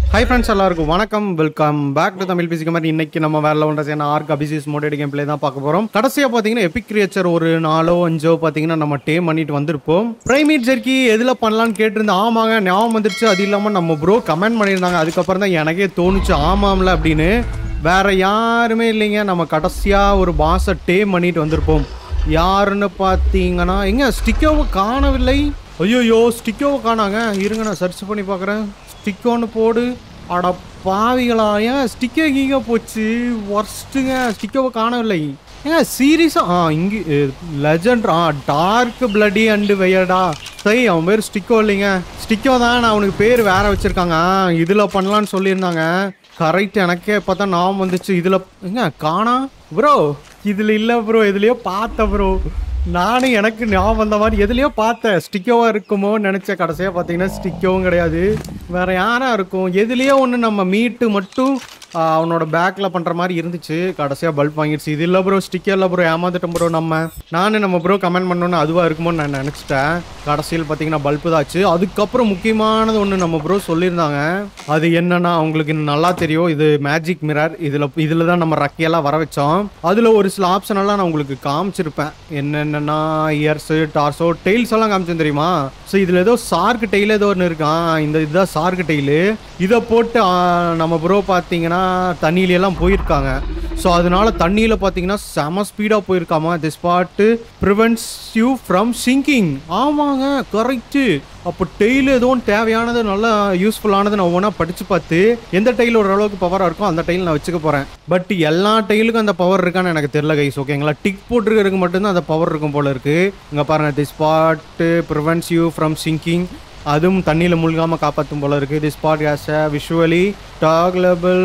Hi friends, எல்லாருக்கும் வணக்கம். Welcome back to Tamil பிசிக்க மாதிரி. இன்னைக்கு நம்ம வேற லெவல்ல சேன ஆர்க் அபிசிஸ் மோடட் கேம் பிளே தான் பார்க்க போறோம். கடைசியா பாத்தீங்கன்னா எபிக் கிரியேச்சர் ஒரு 4-5 பாத்தீங்கன்னா நம்ம டேம் பண்ணிட்டு வந்திருப்போம். பிரைமேட் ஜெர்க்கி எதுல பண்ணலாம்னு கேட்டிருந்தேன். ஆமாங்க ஞாபகம் வந்துருச்சு. அது இல்லாம நம்ம ப்ரோ கமெண்ட் பண்ணியிருந்தாங்க. அதுக்கப்புறம் தான் எனக்கே தோணுச்சு ஆமாம்ல அப்படின்னு. வேற யாருமே இல்லைங்க, நம்ம கடைசியா ஒரு பாஸை டேம் பண்ணிட்டு வந்திருப்போம். யாருன்னு பார்த்தீங்கன்னா எங்க ஸ்டிக்கோவை காணவில்லை. ஐயோ ஸ்டிக்கோவை காணாங்க. இருங்க நான் சர்ச் பண்ணி பார்க்குறேன். ஸ்டிக்கோன்னு போடு. அட பாவிகளா, ஏன் ஸ்டிக்கோ கீங்க போச்சு. ஒர்ஸ்ட்டுங்க, ஸ்டிக்கோவை காணவில்லை. ஏங்க சீரியஸா இங்கே லெஜண்ட் டார்க் பிளடி அண்டு வெயர்டா. சரி அவன் பேர் ஸ்டிக்கோ இல்லைங்க. ஸ்டிக்கோ தான், நான் அவனுக்கு பேர் வேற வச்சிருக்காங்க. இதில் பண்ணலான்னு சொல்லியிருந்தாங்க. கரெக்ட், எனக்கே பார்த்தா நான் வந்துச்சு. இதில் எங்க காணா ப்ரோ. இதில் இல்லை ப்ரோ, எதுலையோ பார்த்த ப்ரோ. நானும் எனக்கு ஞாபகம் வந்த மாதிரி எதுலையோ பார்த்தேன். ஸ்டிக்கோவாக இருக்குமோன்னு நினச்சேன். கடைசியாக பார்த்தீங்கன்னா ஸ்டிக்கோவும் கிடையாது. வேறு யாராக இருக்கும்? எதுலேயோ ஒன்று நம்ம மீட்டு மட்டும் அவனோட பேக்கில் பண்ணுற மாதிரி இருந்துச்சு. கடைசியாக பல்ப் வாங்கிடுச்சு. இது இல்லை ப்ரோ, ஸ்டிக்கர் இல்லை ப்ரோ, ஏமாந்துட்டோம் ப்ரோ. நம்ம ப்ரோ கமெண்ட் பண்ணோன்னு அதுவாக இருக்குமோன்னு நான் நினச்சிட்டேன். கடைசியில் பார்த்தீங்கன்னா பல்பு தாச்சு. அதுக்கப்புறம் முக்கியமானது ஒன்று நம்ம ப்ரோ சொல்லியிருந்தாங்க. அது என்னன்னா அவங்களுக்கு நல்லா தெரியும். இது மேஜிக் மிரர். இதில் தான் நம்ம ரக்கையெல்லாம் வர வச்சோம். அதில் ஒரு சில ஆப்ஷன் எல்லாம் நான் உங்களுக்கு காமிச்சிருப்பேன். என்னென்னா இயர்ஸு, டார்ஸோ, டெய்ல்ஸ் எல்லாம் காமிச்சேன் தெரியுமா? ஸோ இதில் ஏதோ சார்க்கு டெய்ல் ஏதோ ஒன்று இருக்கான். இதுதான் சார்க்கு டெய்லு. இதை போட்டு நம்ம ப்ரோ பார்த்தீங்கன்னா தண்ணியிலெல்லாம் போயிருக்காங்க. ஸோ அதனால தண்ணியில் பார்த்தீங்கன்னா செம ஸ்பீடாக போயிருக்காமா. This part prevents you from sinking. ஆமாங்க கரெக்டு. அப்போ டெய்லு ஏதோ தேவையானது நல்லா யூஸ்ஃபுல்லானது நான் ஒவ்வொன்றா படித்து பார்த்து எந்த டெய்ல் ஓரளவுக்கு பவராக இருக்கும் அந்த டெய்ல் நான் வச்சுக்க போகிறேன். பட் எல்லா டெய்லுக்கும் அந்த பவர் இருக்கான்னு எனக்கு தெரியல கைஸ். ஓகேங்களா, டிக் போட்டுருக்கிறதுக்கு மட்டும்தான் அந்த பவர் இருக்கும் போல இருக்குது. இங்கே பாருங்கள், this part prevents you from sinking. அதுவும் தண்ணியில் முழுகாமல் காப்பாற்றும் போல இருக்குது. This part has a visually tackleable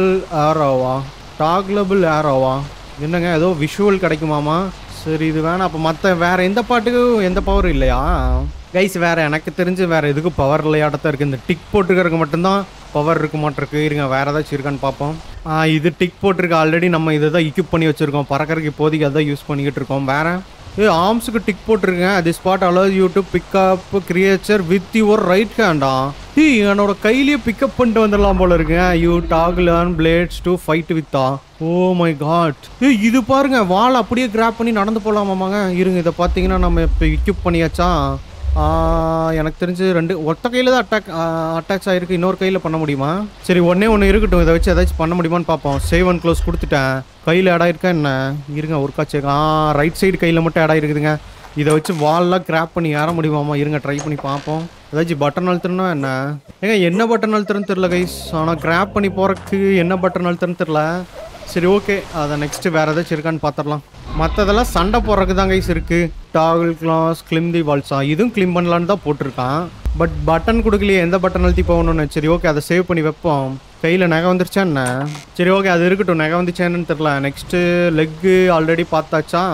ஏரோவா என்னங்க ஏதோ விஷுவல் கிடைக்குமாமா. சரி இது வேணாம். அப்போ மற்ற வேறு எந்த பாட்டுக்கும் எந்த பவரும் இல்லையா கைஸ்? வேறு எனக்கு தெரிஞ்சு வேறு எதுக்கும் பவர் இல்லையாட்டத்தான் இருக்குது. இந்த டிக் போட்டுக்கிறதுக்கு மட்டும்தான் பவர் இருக்க மாட்டிருக்கு. இருங்க வேறு ஏதாச்சும் இருக்கான்னு பார்ப்போம். இது டிக் போட்டிருக்கு. ஆல்ரெடி நம்ம இதை தான் இக்யூப் பண்ணி வச்சுருக்கோம். பறக்கிறதுக்கு இப்போதைக்கு அதான் யூஸ் பண்ணிக்கிட்டு இருக்கோம். வேறு ஆர்ம்ஸுக்கு டிக் போட்டிருக்கேன். This spot allows you to pick up creature with your right ஹேண்டா. என்னோட கையிலேயே பிக்கப் பண்ணிட்டு வந்துடலாம் போல இருக்குங்க. You tackle on blades to fight வித்தா. Oh my god. இது பாருங்க, வால் அப்படியே கிராப் பண்ணி நடந்து போகலாமாங்க. இருங்க இதை பார்த்தீங்கன்னா நம்ம இப்போ இக்யூப் பண்ணியாச்சா. எனக்கு தெரிஞ்சு ஒத்த கையில் தான் அட்டாச் ஆகிருக்கு. இன்னொரு கையில் பண்ண முடியுமா? சரி ஒன்று இருக்கட்டும். இதை வச்சு ஏதாச்சும் பண்ண முடியுமான்னு பார்ப்போம். சேவ் அண்ட் க்ளோஸ் கொடுத்துட்டேன். கையில் இடம் இருக்கா என்ன? இருங்க ஒர்க்கா செக். ரைட் சைடு கையில் மட்டும் இடம் இருக்குதுங்க. இதை வச்சு வால்லாம் கிராப் பண்ணி ஏற முடியுமாமா? இருங்க ட்ரை பண்ணி பார்ப்போம். ஏதாச்சும் பட்டன் அழுத்துறனா என்ன? என்ன பட்டன் அழுத்துறன்னு தெரில கைஸ். ஆனால் கிராப் பண்ணி போகிறதுக்கு என்ன பட்டன் அழுத்துறன்னு தெரில. சரி ஓகே, அதை நெக்ஸ்ட்டு வேறு ஏதாச்சும் இருக்கான்னு பார்த்துடலாம். மற்றதெல்லாம் சண்டை போடுறதுக்கு தான் கைஸ் இருக்குது. டாகிள் கிளாஸ் கிளிம் தி வால்ஸா, இதுவும் கிளிம் பண்ணலான்னு தான் போட்டிருக்கான். பட் பட்டன் கொடுக்கலையே, எந்த பட்டன் அழுத்தி போகணுன்னு. சரி ஓகே, அதை சேவ் பண்ணி வைப்போம். கையில் நகை வந்துருச்சா என்ன? சரி ஓகே, அது இருக்கட்டும். நகை வந்துச்சான்னு தெரில. நெக்ஸ்ட்டு லெக்கு ஆல்ரெடி பார்த்தாச்சா.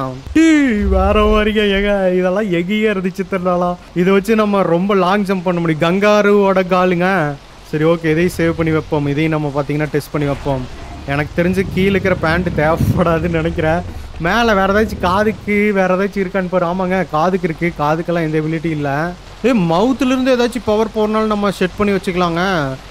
வேற மாதிரிங்க ஏங்க, இதெல்லாம் எகியே இருந்துச்சு தெரிலாலாம். இதை வச்சு நம்ம ரொம்ப லாங் ஜம்ப் பண்ண முடியும். கங்காருவோட காலுங்க. சரி ஓகே, இதையும் சேவ் பண்ணி வைப்போம். இதையும் நம்ம பார்த்தீங்கன்னா டெஸ்ட் பண்ணி வைப்போம். எனக்கு தெரிஞ்சு கீழே இருக்கிற பேண்ட்டு தேவைப்படாதுன்னு நினைக்கிறேன். மேலே வேறு ஏதாச்சும் காதுக்கு வேறு ஏதாச்சும் இருக்கான்னு பாரு. ஆமாங்க காதுக்கு இருக்குது. காதுக்கெல்லாம் எந்த எபிலிட்டி இல்லை. மவுத்துலேருந்து ஏதாச்சும் பவர் போகிறனாலும் நம்ம செட் பண்ணி வச்சுக்கலாங்க.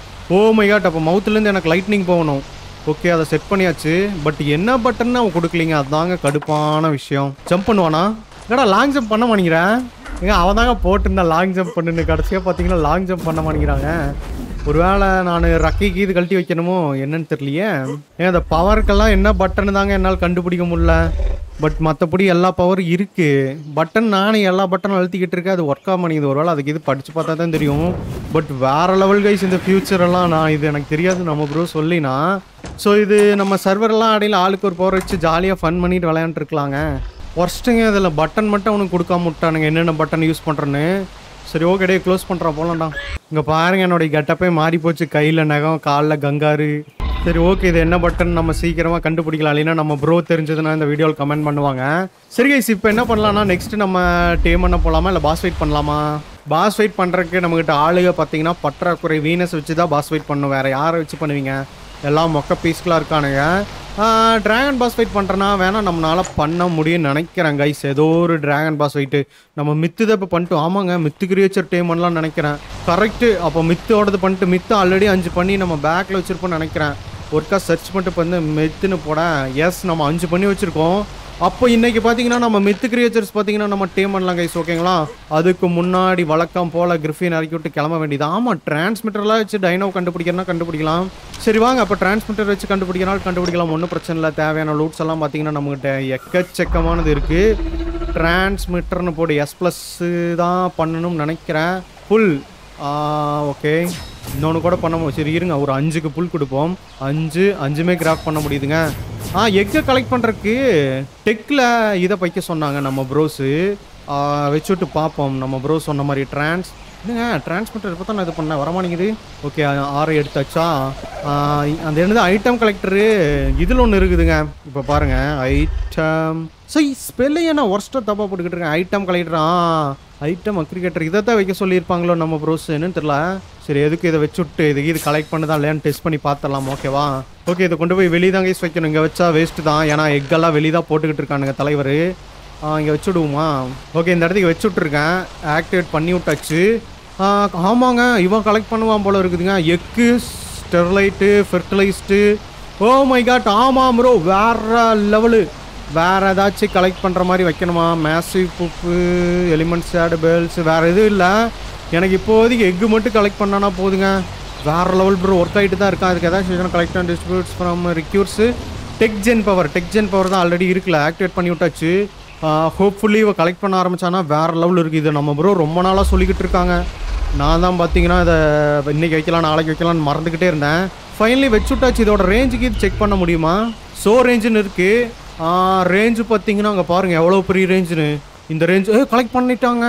ஓ மை காட், அப்போ மவுத்துலேருந்து எனக்கு லைட்னிங் போகணும். ஓகே, அதை செட் பண்ணியாச்சு. பட் என்ன பட்டன் அவன் கொடுக்கலிங்க. அதுதாங்க கடுப்பான விஷயம். ஜம்ப் பண்ணுவானா? ஏடா லாங் ஜம்ப் பண்ண மாட்டேங்கிறேன். அவன் தாங்க போட்டுருந்தா லாங் ஜம்ப் பண்ணுன்னு. கடைசியாக பார்த்தீங்கன்னா லாங் ஜம்ப் பண்ண மாட்டேங்கிறாங்க. ஒருவேளை நான் ரக்கைக்கு இது கழட்டி வைக்கணுமோ என்னன்னு தெரியலையே. அந்த பவருக்கெல்லாம் என்ன பட்டன் தாங்க என்னால் கண்டுபிடிக்க முடியல. பட் மற்றபடி எல்லா பவரும் இருக்குது. பட்டன் நானே எல்லா பட்டனும் அழுத்திக்கிட்டு இருக்கேன். அது ஒர்க் ஆக மாட்டேங்குது. ஒருவேளை அதுக்கு இது படித்து பார்த்தா தான் தெரியும். பட் வேறு லெவல் கைஸ் இந்த ஃபியூச்சரெல்லாம். நான் இது எனக்கு தெரியாது, நம்ம ப்ரோ சொல்லினா. ஸோ இது நம்ம சர்வரெல்லாம் அடையில் ஆளுக்கு ஒரு பவர் வச்சு ஜாலியாக ஃபன் பண்ணிட்டு விளையாண்டுருக்கலாங்க. ஒர்ஸ்ட்டுங்க அதில் பட்டன் மட்டும் அவனுக்கு கொடுக்காம விட்டானுங்க, என்னென்ன பட்டன் யூஸ் பண்ணுறேன்னு. சரி ஓகே, டே க்ளோஸ் பண்ணுறான் போகலாம்டா. இங்கே பாருங்கள், என்னோடய கெட்டப்பே மாறி போச்சு. கையில் நகம், காலில் கங்காரு. சரி ஓகே, இது என்ன பட்டன் நம்ம சீக்கிரமாக கண்டுபிடிக்கலாம். இல்லைன்னா நம்ம ப்ரோ தெரிஞ்சதுன்னா இந்த வீடியோவில் கமெண்ட் பண்ணுவாங்க. சரி கைஸ், இப்போ என்ன பண்ணலாம்னா நெக்ஸ்ட்டு நம்ம டேம் பண்ண போகலாமா இல்லை பாஸ் ஃபைட் பண்ணலாமா? பாஸ் ஃபைட் பண்ணுறதுக்கு நம்மகிட்ட ஆளுக பார்த்தீங்கன்னா பற்றாக்குறை. வீனஸ் வச்சு தான் பாஸ் ஃபைட் பண்ணணும். வேறு யாரை வச்சு பண்ணுவீங்க? எல்லாம் மொக்க பீஸ்களாக இருக்கானுங்க. ட்ராகன் பாஸ் ஃபைட் பண்ணுறேன்னா வேணால் நம்மளால பண்ண முடியும்னு நினைக்கிறேன் கைஸ். ஏதோ ஒரு ட்ராகன் பாஸ் ஃபைட்டு நம்ம மித்து தான் இப்போ பண்ணிட்டோம். ஆமாங்க, மித்து கிரியேச்சர் டேமன்லாம் நினைக்கிறேன். கரெக்டு. அப்போ மித்தோடது பண்ணிட்டு மித்து ஆல்ரெடி 5 பண்ணி நம்ம பேக்கில் வச்சுருப்போம்னு நினைக்கிறேன். ஒருக்கா சர்ச் பண்ணிட்டு இப்போ வந்து மித்துன்னு போட எஸ் நம்ம 5 பண்ணி வச்சுருக்கோம். அப்போ இன்றைக்கி பார்த்தீங்கன்னா நம்ம மித்து கிரியேச்சர்ஸ் பார்த்தீங்கன்னா நம்ம டேம் பண்ணலாம் கைஸ். ஓகேங்களா? அதுக்கு முன்னாடி வழக்கம் போல் கிரிஃபின் இறக்கி விட்டு கிளம்ப வேண்டியது. ஆமாம், டிரான்ஸ்மிட்டர்லாம் வச்சு டைனோ கண்டுபிடிக்கிறனா கண்டுபிடிக்கலாம். சரி வாங்க, அப்போ டிரான்ஸ்மிட்டர் வச்சு கண்டுபிடிக்கிறனால கண்டுபிடிக்கலாம். ஒன்றும் பிரச்சனை இல்லை. தேவையான லூட்ஸ் எல்லாம் பார்த்தீங்கன்னா நம்மகிட்ட எக்கச்சக்கமானது இருக்குது. டிரான்ஸ்மிட்டர்னு போடு S+ தான் பண்ணணும்னு நினைக்கிறேன். புல் ஓகே, இன்னொன்று கூட பண்ண சரி இருங்க, ஒரு 5க்கு புல் கொடுப்போம். 5மே கிராஃப்ட் பண்ண முடியுதுங்க. எக்கை கலெக்ட் பண்ணுறதுக்கு டெக்கில் இதை வைக்க சொன்னாங்க நம்ம ப்ரோஸு. வச்சுட்டு பார்ப்போம். நம்ம ப்ரோஸ் சொன்ன மாதிரி என்னங்க டிரான்ஸ்மிட்டர் இப்போ தான் நான் இது பண்ணேன், வரமாட்டேங்குது. ஓகே, 6 எடுத்தாச்சா? அந்த என்னது ஐட்டம் கலெக்டரு இதில் ஒன்று இருக்குதுங்க. இப்போ பாருங்கள், ஐட்டம் சரி ஸ்பெல்லையே நான் ஒர்ஸ்ட்டாக தப்பாக போட்டுக்கிட்டு இருக்கேன். ஐட்டம் கலெக்டரா, ஐட்டம் அக்ரிகேட்டர் இதை தான் வைக்க சொல்லியிருப்பாங்களோ நம்ம ப்ரோஸ், என்னன்னு தெரியல. சரி, எதுக்கு இதை வச்சுட்டு இது கலெக்ட் பண்ணதான் இல்லையான்னு டெஸ்ட் பண்ணி பார்த்துடலாம். ஓகேவா? ஓகே, இதை கொண்டு போய் வெளியே தான் கைஸ் வைக்கணும். இங்கே வச்சா வேஸ்ட்டு தான், ஏன்னா எக்கெல்லாம் வெளியே தான் போட்டுக்கிட்டு இருக்கானுங்க தலைவர். இங்கே வச்சுடுவோமா? ஓகே, இந்த இடத்துக்கு வச்சு விட்ருக்கேன். ஆக்டிவேட் பண்ணி விட்டாச்சு. ஆமாங்க, இவன் கலெக்ட் பண்ணுவான் போல் இருக்குதுங்க. எக்கு, ஸ்டெர்லைட்டு, ஃபெர்டிலைஸ்டு. ஓ மை காட், ஆமாம் ப்ரோ, வேறு லெவலு. வேறு ஏதாச்சும் கலெக்ட் பண்ணுற மாதிரி வைக்கணுமா? மேசிவ் புப்பு, எலிமெண்ட்ஸ் பேல்ஸ், வேறு எதுவும் இல்லை. எனக்கு இப்போதைக்கு எக்கு மட்டும் கலெக்ட் பண்ணானா போதுங்க. வேறு லெவல் ப்ரோ, ஒர்க் ஆகிட்டு தான் இருக்கா. அதுக்கு ஏதாச்சும் collect and distributes from requires. Tech gen power தான் ஆல்ரெடி இருக்குல்ல, ஆக்டிவேட் பண்ணி விட்டாச்சு. ஹோப்ஃபுல்லி இவ கலெக்ட் பண்ண ஆரம்பித்தானா வேறு லெவல் இருக்குது. இது நம்ம ப்ரோ ரொம்ப நாளாக சொல்லிக்கிட்டு இருக்காங்க. நான் தான் பார்த்தீங்கன்னா இதை இன்றைக்கி வைக்கலாம் நாளைக்கு வைக்கலாம்னு மறந்துக்கிட்டே இருந்தேன். ஃபைனலி வச்சு விட்டாச்சு. இதோட ரேஞ்சுக்கு இது செக் பண்ண முடியுமா? ரேஞ்சுன்னு இருக்குது. ரேஞ்சு பார்த்தீங்கன்னா அங்கே பாருங்கள் எவ்வளோ பெரிய ரேஞ்சுன்னு. இந்த ரேஞ்சு கலெக்ட் பண்ணிட்டாங்க.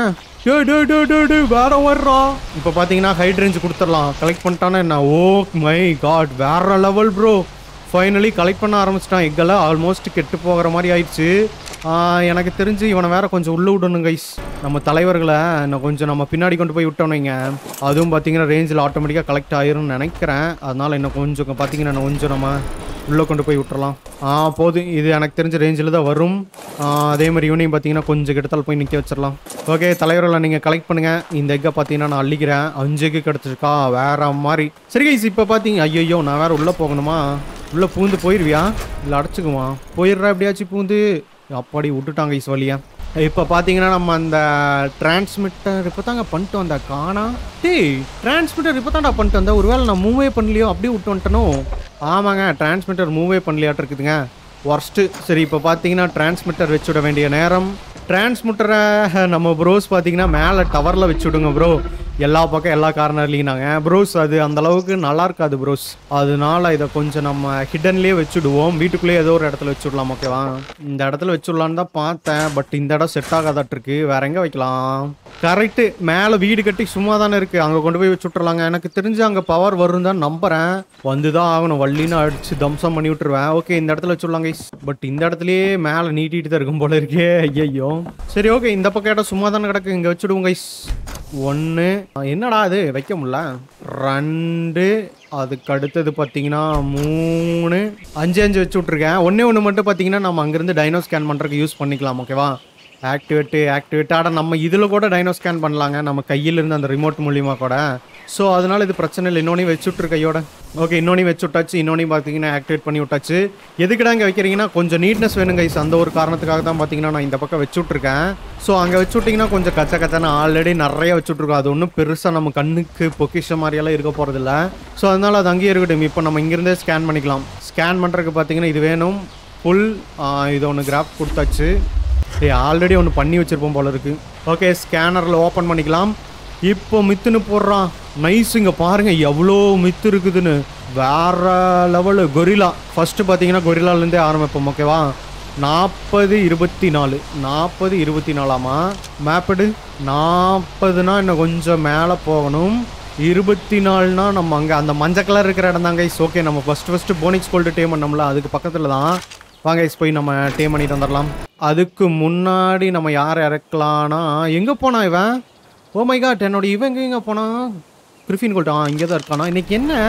வேற வர்றா. இப்போ பார்த்தீங்கன்னா ஹைட் ரேஞ்சு கொடுத்துடலாம். கலெக்ட் பண்ணிட்டானா என்ன? ஓ மை காட், வேற லெவல் ப்ரோ. ஃபைனலி கலெக்ட் பண்ண ஆரம்பிச்சிட்டான். எக்கெல்லாம் ஆல்மோஸ்ட் கெட்டு போகிற மாதிரி ஆயிடுச்சு. எனக்கு தெரிஞ்சு இவனை வேற கொஞ்சம் உள்ளே விடணும் கைஸ். நம்ம தலைவர்களை இன்னும் கொஞ்சம் நம்ம பின்னாடி கொண்டு போய் விட்டோன்னீங்க. அதுவும் பார்த்தீங்கன்னா ரேஞ்சில் ஆட்டோமேட்டிக்காக கலெக்ட் ஆயிரும்னு நினைக்கிறேன். அதனால் இன்னும் கொஞ்சம் பார்த்தீங்கன்னா கொஞ்சம் நம்ம உள்ளே கொண்டு போய் விட்டுறலாம். போதும், இது எனக்கு தெரிஞ்ச ரேஞ்சில் தான் வரும். அதே மாதிரி இவனையும் பார்த்தீங்கன்னா கொஞ்சம் கிட்டத்தால் போய் நிற்க வச்சிடலாம். ஓகே தலைவர்களை நீங்கள் கலெக்ட் பண்ணுங்கள். இந்த எக்கை பார்த்தீங்கன்னா நான் அள்ளிக்கிறேன். 5 எக்கு கிடச்சிருக்கா, வேற மாதிரி. சரி கைஸ், இப்போ பார்த்தீங்க ஐயோ நான் வேறு உள்ளே போகணுமா? உள்ளே பூந்து போயிடுவியா இல்லை அடைச்சிக்குமா? போயிடுறா எப்படியாச்சும் பூந்து. அப்படி விட்டுட்டாங்க கைஸ் வழியா. இப்போ பார்த்தீங்கன்னா நம்ம அந்த டிரான்ஸ்மிட்டர் இப்போ தாங்க பண்ணிட்டு வந்தா காணா. டிரான்ஸ்மிட்டர் இப்போ தான்டா பண்ணிட்டு வந்தேன். ஒருவேளை நான் மூவே பண்ணலையோ, அப்படியே விட்டு வந்துட்டனோ? ஆமாங்க, டிரான்ஸ்மிட்டர் மூவே பண்ணலையாட்டு இருக்குதுங்க. ஒர்ஸ்ட்டு. சரி, இப்போ பார்த்தீங்கன்னா டிரான்ஸ்மிட்டர் வச்சு விட வேண்டிய நேரம். டிரான்ஸ்மிட்டரை நம்ம ப்ரோஸ் பார்த்தீங்கன்னா மேலே டவரில் வச்சு விடுங்க ப்ரோ. எல்லா பக்கம் எல்லா கார்னர்லையும் நாங்கள் ப்ரோஸ் அது அந்தளவுக்கு நல்லா இருக்காது ப்ரோஸ். அதனால இதை கொஞ்சம் நம்ம ஹிடன்லேயே வச்சுடுவோம். வீட்டுக்குள்ளேயே ஏதோ ஒரு இடத்துல வச்சுடலாம். ஓகேவா? இந்த இடத்துல வச்சுடலான்னு தான் பார்த்தேன். பட் இந்த இடம் செட் ஆகாதாட்டிருக்கு. வேற எங்கே வைக்கலாம்? கரெக்டு, மேலே வீடு கட்டி சும்மா தானே இருக்குது. அங்கே கொண்டு போய் வச்சு விட்றலாங்க. எனக்கு தெரிஞ்சு அங்கே பவர் வரும் தான் நம்புகிறேன். வந்து தான் ஆகணும். வள்ளின்னு அடிச்சு தம்சம் பண்ணி விட்டுருவேன். ஓகே, இந்த இடத்துல வச்சுடலாங்க. பட் இந்த இடத்துலயே மேலே நீட்டிட்டு தான் இருக்கும் போல இருக்கே. ஐயோ. சரி ஓகே, இந்த பக்கம் இடம் சும்மா தானே கிடக்கு. இங்கே வச்சுடுவோம் கைஸ். 1 என்னடா அது வைக்க முடியல. 2 அதுக்கு அடுத்தது பார்த்தீங்கன்னா 3 5 வச்சு விட்ருக்கேன். ஒன்று மட்டும் பார்த்தீங்கன்னா நம்ம அங்கேருந்து டைனோ ஸ்கேன் பண்ணுறதுக்கு யூஸ் பண்ணிக்கலாம். ஓகேவா? ஆக்டிவேட் ஆட நம்ம இதில் கூட டைனோ ஸ்கேன் பண்ணலாங்க. நம்ம கையிலிருந்து அந்த ரிமோட் மூலியமாக கூட. ஸோ அதனால் இது பிரச்சனை இல்லை. இன்னொன்னையும் வச்சு விட்ரு கையோட. ஓகே, இன்னொன்னையும் வச்சு விட்டாச்சு. இன்னொன்னையும் பார்த்தீங்கன்னா ஆக்டிவேட் பண்ணி விட்டாச்சு. எதுக்குடா இங்கே வைக்கிறீங்கன்னா கொஞ்சம் நீட்னஸ் வேணும் கைஸ். அந்த ஒரு காரணத்துக்காக தான் பார்த்தீங்கன்னா நான் இந்த பக்கம் வச்சு விட்ருக்கேன். ஸோ அங்கே வச்சு விட்டிங்கன்னா கொஞ்சம் கச்சான ஆல்ரெடி நிறைய வச்சு விட்ருக்கோம். அது ஒன்றும் பெருசாக நம்ம கண்ணுக்கு பொக்கிஷம் மாதிரியெல்லாம் இருக்க போகிறதில்ல. ஸோ அதனால் அது அங்கேயே இருக்கட்டும். இப்போ நம்ம இங்கேருந்தே ஸ்கேன் பண்ணிக்கலாம். ஸ்கேன் பண்ணுறதுக்கு பார்த்தீங்கன்னா இது வேணும். ஃபுல் இது ஒன்று கிராஃப் கொடுத்தாச்சு. ஆல்ரெடி ஒன்று பண்ணி வச்சுருப்போம் போல இருக்குது. ஓகே, ஸ்கேனரில் ஓப்பன் பண்ணிக்கலாம். இப்போ மித்துன்னு போடுறான். நைஸ். இங்கே பாருங்கள் எவ்வளோ மித்து இருக்குதுன்னு. வேற லெவலு. கொரிலா ஃபஸ்ட்டு பார்த்தீங்கன்னா கொரிலாலேருந்தே ஆரம்பிப்போம். ஓகேவா? 40-24 மேப்படு. 40னா இன்னும் கொஞ்சம் மேலே போகணும். 24னா நம்ம அங்கே அந்த மஞ்சள் கலர் இருக்கிற இடம் தாங்க. ஓகே, நம்ம ஃபஸ்ட்டு போனிக்ஸ் கோல்டு டேம் பண்ணோம்ல, அதுக்கு பக்கத்தில் தான். வாங்க போய் நம்ம டேம் பண்ணிட்டு வந்துடலாம். அதுக்கு முன்னாடி நம்ம யாரை இறக்கலான்னா, எங்கே போனா இவன்? ஓ மை காட், என்னோட இவன் எங்கே போனா? கிரிஃபின் கோல்டு இங்கே தான் இருக்கானா? இன்னைக்கு என்ன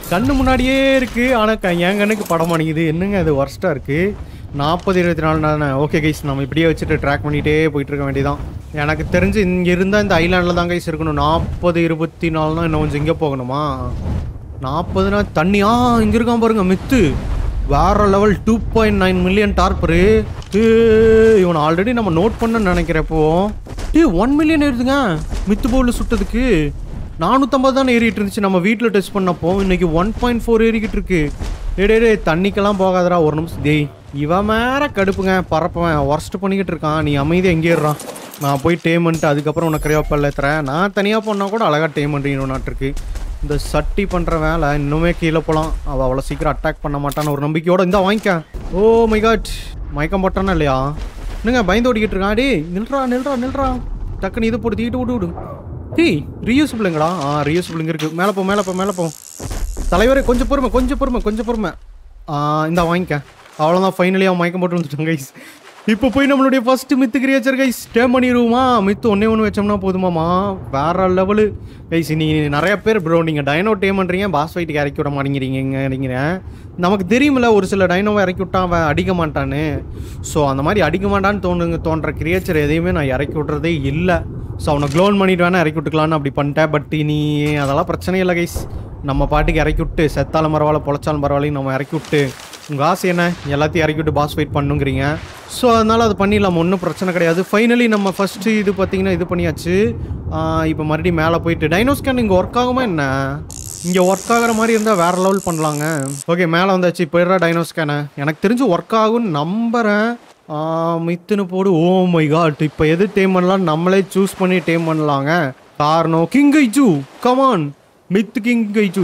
கண்ணு முன்னாடியே இருக்கு. ஆனால் என் கண்ணுக்கு படம் அணிக்குது. என்னங்க அது ஒர்ஸ்ட்டாக இருக்கு. 40-24 தானே. ஓகே கைஸ், நம்ம இப்படியே வச்சுட்டு ட்ராக் பண்ணிகிட்டே போயிட்டு இருக்க வேண்டியதான். எனக்கு தெரிஞ்சு இங்கே இருந்தால் இந்த ஐலாண்டில் தான் கைஸ் இருக்கணும். 40-24 இன்னும் கொஞ்சம் இங்கே போகணுமா? 40னா தண்ணியா இங்கே இருக்கான் பாருங்க மித்து. வேற லெவல் 2.9 மில்லியன் டார்பரு. இவனை ஆல்ரெடி நம்ம நோட் பண்ண நினைக்கிறப்போ 1 மில்லியன் ஏறுதுங்க மித்து பவுலில் சுட்டதுக்கு. 450 தான் ஏறிட்டு இருந்துச்சு நம்ம வீட்டில் டெஸ்ட் பண்ணப்போ. இன்னைக்கு 1.4 ஏறிக்கிட்டு இருக்கு. டே தண்ணிக்கெல்லாம் போகாதரா ஒரு நிமிஷம். டேய் இவன் மேலே கடுப்புங்க பரப்பவன் ஒர்ஸ்ட் பண்ணிக்கிட்டு இருக்கான். நீ அமைதியாக எங்கே ஏறான். நான் போய் டேமெண்ட் அதுக்கப்புறம் உனக்கு கிரையோப்பல்ல தரேன். நான் தனியாக போனால் கூட அழகாக டேமெண்ட் இன்னும் நாட்டிருக்கு. இந்த சட்டி பண்ணுற வேலை இன்னுமே கீழே போகலாம். அவள் அவ்வளோ சீக்கிரம் அட்டாக் பண்ண மாட்டான்னு ஒரு நம்பிக்கையோட இந்த வாங்கிக்க. ஓ மை காட், மயக்கம் போட்டானா இல்லையா? என்னங்க பயந்து ஓடிக்கிட்டு இருக்கான். டே நில்றா டக்குன்னு இது போட்டு தீட்டு விடு. டேய் ரீயூசபிளுங்கடா. ரீயூசபிளுங்க இருக்குது. மேலே போ தலைவரே. கொஞ்சம் பொறுமை. இந்த வாங்கிக்க. அவ்வளோதான், ஃபைனலி அவன் மயக்கம் போட்டு வந்துட்டான் கைஸ். இப்போ போய் நம்மளுடைய first myth creature guys tame பண்ணிடுவோமா? மித்து ஒன்று வச்சோம்னா போதுமாமா? வேற லெவலு கைஸ். நீ நிறைய பேர் ப்ரோ நீங்கள் டைனோ டேம் பண்ணுறீங்க, பாஸ் ஃபைட்டுக்கு இறக்கி விட மாட்டேங்கிறீங்க. நமக்கு தெரியுமில்ல ஒரு சில டைனோவை இறக்கி விட்டா அவன் அடிக்க மாட்டான்னு. ஸோ அந்த மாதிரி அடிக்க மாட்டான்னு தோன்ற கிரியேச்சர் எதையுமே நான் இறக்கி விட்றதே இல்லை. ஸோ அவனை க்ளோன் பண்ணிட்டு வேணா இறக்கி விட்டுக்கலான்னு அப்படி பண்ணிட்டேன். பட் நீ அதெல்லாம் பிரச்சனை இல்லை கைஸ். நம்ம பாட்டுக்கு இறக்கி விட்டு செத்தாலும் பரவாயில்ல பொழைச்சாலும் பரவாயில்லைன்னு நம்ம இறக்கி விட்டு, உங்கள் ஆசை என்ன எல்லாத்தையும் இறக்கி விட்டு பாஸ் ஃபைட் பண்ணுங்கிறீங்க. ஸோ அதனால் அது பண்ணிடலாம், ஒன்றும் பிரச்சனை கிடையாது. ஃபைனலி நம்ம ஃபஸ்ட்டு இது பார்த்திங்கன்னா இது பண்ணியாச்சு. இப்போ மறுபடியும் மேலே போயிட்டு டைனோ ஸ்கேன் இங்கே ஒர்க் ஆகுமா என்ன? இங்கே ஒர்க் ஆகிற மாதிரி இருந்தால் வேறு லெவல் பண்ணலாங்க. ஓகே மேலே வந்தாச்சு. இப்போ இருடா டைனோ ஸ்கேனை. எனக்கு தெரிஞ்சு ஒர்க் ஆகும்னு நம்புகிறேன். மித்துன்னு போடு. ஓ மை காட், இப்போ எது டேம் பண்ணலாம் நம்மளே சூஸ் பண்ணி டேம் பண்ணலாங்க. காரணம் King Kaiju. Come on myth King Kaiju.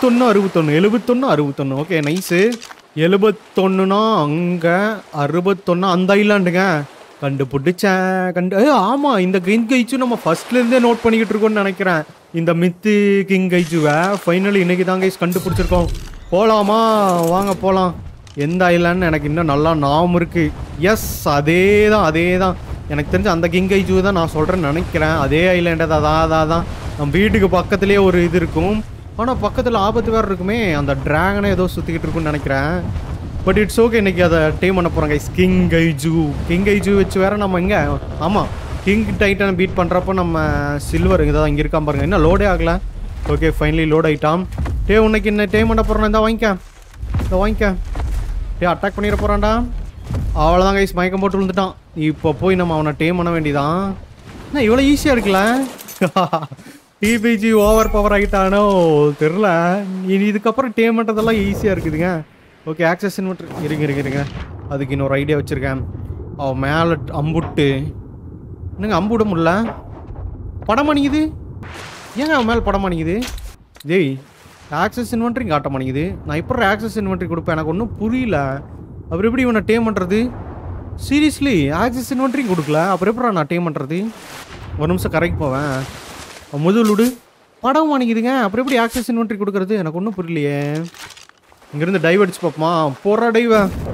71-61. Okay nice. 71னா அங்கே 61 அந்த ஐலாண்டுங்க. கண்டுபிடிச்சேன். ஆமாம் இந்த கிங்கைஜூ நம்ம ஃபர்ஸ்ட்லேருந்தே நோட் பண்ணிக்கிட்டு இருக்கோம்னு நினைக்கிறேன். இந்த மித்து கிங்கைஜூவை ஃபைனலி இன்னைக்கு தான் கைஸ் கண்டுபிடிச்சிருக்கோம். போகலாமா? வாங்க போகலாம். எந்த ஐலாண்டு எனக்கு இன்னும் நல்லா ஞாபகம் இருக்குது. எஸ் அதே தான் எனக்கு தெரிஞ்ச அந்த கிங்கைஜூ தான் நான் சொல்கிறேன்னு நினைக்கிறேன். அதே ஐலாண்டு தான் நம்ம வீட்டுக்கு பக்கத்துலேயே ஒரு இது இருக்கும். ஆனால் பக்கத்தில் ஆபத்து வேறு இருக்குமே. அந்த ட்ராகனை ஏதோ சுற்றிக்கிட்டு இருக்குன்னு நினைக்கிறேன். பட் இட்ஸ் ஓகே, இன்றைக்கி அதை டீம் பண்ண போகிறோம் கைஸ். கிங்கைஜூ வச்சு வேறு நம்ம இங்கே ஆமாம் கிங் டைட்டனை பீட் பண்ணுறப்போ நம்ம சில்வர் இங்கே இருக்கான் பாருங்கள். என்ன லோடே ஆகலை. ஓகே ஃபைனலி லோட் ஆகிட்டான். உன்னைக்கு என்ன டேம் பண்ண போகிறேன். இந்த வாங்கிக்க. அட்டாக் பண்ணிட போகிறான்டா. அவ்வளோதான் கைஸ், மயக்கம் போட்டு விழுந்துட்டான். இப்போ போய் நம்ம அவனை டேம் பண்ண வேண்டியதான். என்ன இவ்வளோ ஈஸியாக இருக்குல்ல? டிபிஜி ஓவர் பவர் ஆகிட்டானோ தெரில. இனி இதுக்கப்புறம் டேம் பண்ணுறதெல்லாம் ஈஸியாக இருக்குதுங்க. ஓகே ஆக்சஸ் இன்வெர்டர் இருங்க. அதுக்கு இன்னொரு ஐடியா வச்சுருக்கேன். அவன் மேலே அம்புட்டு என்னங்க அம்பு விட முடியல. படம் அணிக்குது. ஏங்க அவன் மேலே படம் அணிக்குது? ஜெய் ஆக்சஸ் இன்வென்ட்ரி காட்ட மாட்டேங்குது. நான் இப்போ ஆக்சஸ் இன்வென்ட்ரி கொடுப்பேன். எனக்கு ஒன்றும் புரியல. அப்புறம் எப்படி இவனை டேம் பண்ணுறது? சீரியஸ்லி ஆக்சஸ் இன்வென்ட்ரி கொடுக்கல. அப்புறம் எப்படி நான் டேம் பண்ணுறது? ஒரு நிமிஷம் கரெக்ட் போவேன். முதலுடு படம் மாட்டேங்குதுங்க. அப்புறம் எப்படி ஆக்சஸ் இன்வென்ட்ரி கொடுக்குறது? எனக்கு ஒன்றும் புரியலையே. இங்கேருந்து டைவ் அடிச்சு பார்ப்போமா? போடுறா டைவ.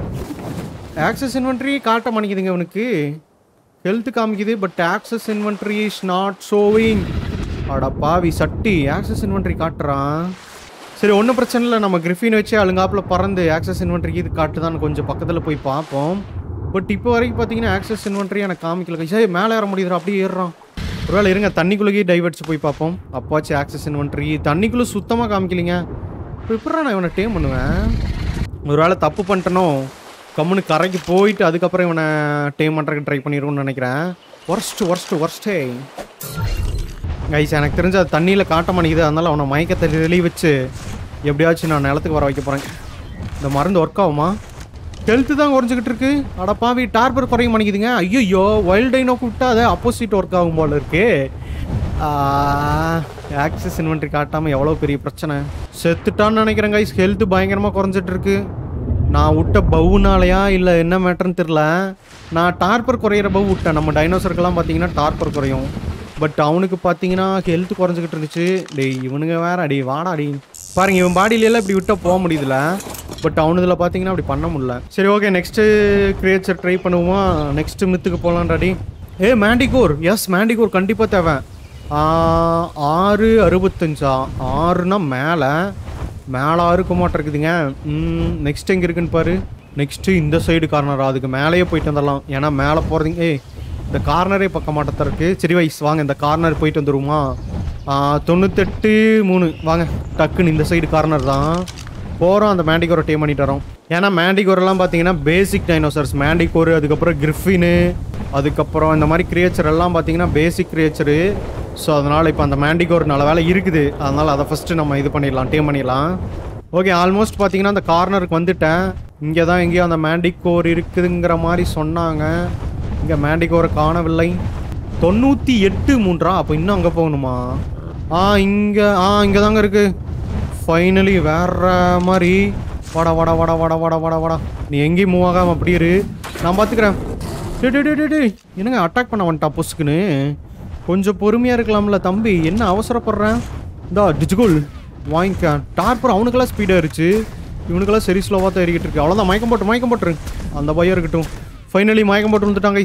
ஆக்சஸ் இன்வென்ட்ரி காட்ட மாட்டேங்குதுங்க. இவனுக்கு ஹெல்த் காமிக்குது but access inventory is not showing. அட பாவி சட்டி ஆக்சஸ் இன்வென்ட்ரி காட்டுறான். சரி ஒன்றும் பிரச்சனை இல்லை. நம்ம கிரிஃபின் வச்சு அழுங்காப்பில் பறந்து ஆக்சஸ் இன்வென்ட்ரிக்கு இது காட்டுதான். கொஞ்சம் பக்கத்தில் போய் பார்ப்போம். பட் இப்போ வரைக்கும் பார்த்தீங்கன்னா ஆக்சஸ் இன்வென்ட்ரி எனக்கு காமிக்கல. சரி மேலே ஏற முடியுதுரா. அப்படியே ஏறுறான். ஒருவேளை இருங்க தண்ணிக்குள்ளேயே டைவ் அடிச்சு போய் பார்ப்போம். அப்பாச்சு ஆக்சஸ் இன்வென்ட்ரி தண்ணிக்குள்ளே சுத்தமாக காமிக்கலிங்க. இப்போ எப்படா நான் இவனை டேம் பண்ணுவேன்? ஒரு வேளை தப்பு பண்ணிட்டனோ? கம்முன்னு கரைக்கு போயிட்டு அதுக்கப்புறம் இவனை டேம் பண்ணுறதுக்கு ட்ரை பண்ணிடுவோம்னு நினைக்கிறேன். ஒர்ஸ்ட்டே கைஸ் எனக்கு தெரிஞ்சு அது தண்ணியில் காட்ட மாட்டேங்குது. அதனால் அவனை மயக்கத்தை வெளியே வச்சு எப்படியாச்சும் நான் நிலத்துக்கு வர வைக்க போகிறேன். இந்த மருந்து ஒர்க் ஆகுமா? ஹெல்த்து தான் குறைஞ்சிக்கிட்டு இருக்கு. அடப்பாவி டார்பர் குறைய மாட்டேங்குதுங்க. ஐயோ வைல்ட் டைனோ கூப்பிட்டா அதை அப்போசிட் ஒர்க் ஆகும் போல இருக்கு. ஆக்சஸ் இன்வென்ட்ரி காட்டாமல் எவ்வளோ பெரிய பிரச்சனை. செத்துட்டான்னு நினைக்கிறேன் கைஸ். ஹெல்த்து பயங்கரமாக குறைஞ்சிட்டு இருக்கு. நான் விட்ட பவுனாலையா இல்லை என்ன மேட்டர்னு தெரில. நான் டார்பர் குறையிற பவு விட்டேன். நம்ம டைனோசருக்கெல்லாம் பார்த்தீங்கன்னா டார்பர் குறையும். பட் அவனுக்கு பார்த்தீங்கன்னா ஹெல்த் குறைஞ்சிக்கிட்டு இருந்துச்சு. டேய் இவனுங்க வேற அடி வாடா அடி பாருங்க. இவன் பாடியிலெல்லாம் இப்படி விட்டால் போக முடியுதுல. பட் அவனுதில் பார்த்தீங்கன்னா அப்படி பண்ண முடியல. சரி ஓகே நெக்ஸ்ட்டு கிரியேச்சர் ட்ரை பண்ணுவோமா? நெக்ஸ்ட்டு மித்துக்கு போகலான்டாடி. மேண்டிகோர். எஸ் மேண்டிகோர் கண்டிப்பாக தேவை. 665 6னா மேலே மேலே இருக்க மாட்டிருக்குதுங்க. நெக்ஸ்ட் எங்கே இருக்குன்னு பாரு. நெக்ஸ்ட்டு இந்த சைடு கார்னரா, அதுக்கு மேலேயே போயிட்டு வந்துடலாம். ஏன்னா மேலே போகிறதுங்க இந்த கார்னரே பக்கம் மாட்டத்தான் இருக்குது. சரி வைஸ் வாங்க இந்த கார்னர் போயிட்டு வந்துடுவோமா. 98-3 வாங்க டக்குன்னு இந்த சைடு கார்னர் தான் போகிறோம். அந்த மேண்டிகோரை டேம் பண்ணிட்டு வரோம். ஏன்னா மேண்டிகோரெல்லாம் பார்த்தீங்கன்னா பேசிக் டைனோசர்ஸ். மேண்டிகோர், அதுக்கப்புறம் கிரிஃபினு, அதுக்கப்புறம் இந்த மாதிரி கிரியேச்சர் எல்லாம் பார்த்தீங்கன்னா பேசிக் கிரியேச்சரு. ஸோ அதனால் இப்போ அந்த மேண்டிகோர் நல்ல வேலை இருக்குது. அதனால் அதை ஃபஸ்ட்டு நம்ம இது பண்ணிடலாம், டேம் பண்ணிடலாம். ஓகே, ஆல்மோஸ்ட் பார்த்தீங்கன்னா அந்த கார்னருக்கு வந்துட்டேன். இங்கே தான் எங்கேயோ அந்த மேண்டிகோர் இருக்குதுங்கிற மாதிரி சொன்னாங்க. இங்கே மேண்டிகோரை காணவில்லை. 98-3 அப்போ இன்னும் அங்கே போகணுமா? இங்கே தாங்க இருக்குது. ஃபைனலி வேற மாதிரி. வாடா வாடா வாடா வாடா வாடா வாடா வாடா. நீ எங்கேயும் மூவ் ஆகாமல் அப்படி இரு, நான் பார்த்துக்கிறேன். டே என்னங்க அட்டாக் பண்ண வந்துட்டா புஸ்க்குன்னு? கொஞ்சம் பொறுமையாக இருக்கலாம்ல தம்பி, என்ன அவசரப்படுறேன்? இந்தா டிஜிகோல் வாங்கிக்க. டார்பர் அவனுக்கெல்லாம் ஸ்பீடாக இருச்சு, இவனுக்கெல்லாம் சரி ஸ்லோவாக தான் ஏறிக்கிட்டு இருக்கு. அவ்வளோதான், மயக்கம் போட்டுரு. அந்த பையன் இருக்கட்டும். ஃபைனலி மயக்கம் போட்டு வந்துட்டாங்க.